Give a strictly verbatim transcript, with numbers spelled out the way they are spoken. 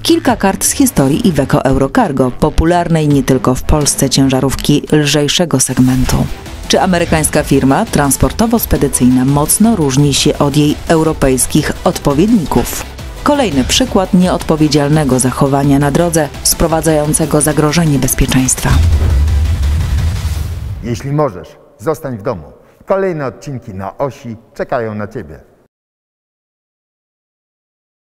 Kilka kart z historii Iveco Eurocargo, popularnej nie tylko w Polsce ciężarówki lżejszego segmentu. Czy amerykańska firma transportowo-spedycyjna mocno różni się od jej europejskich odpowiedników? Kolejny przykład nieodpowiedzialnego zachowania na drodze, sprowadzającego zagrożenie bezpieczeństwa. Jeśli możesz, zostań w domu. Kolejne odcinki na Osi czekają na Ciebie.